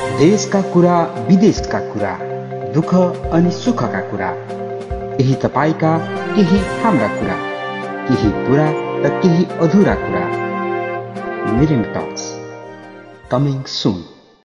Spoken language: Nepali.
देशका कुरा, विदेशका कुरा, दुःख अनि सुखका कुरा, केही तपाईँका, केही हाम्रा कुरा, केही पुरा र केही अधुरा कुरा। मिरिम टक्स, कमिङ सुन।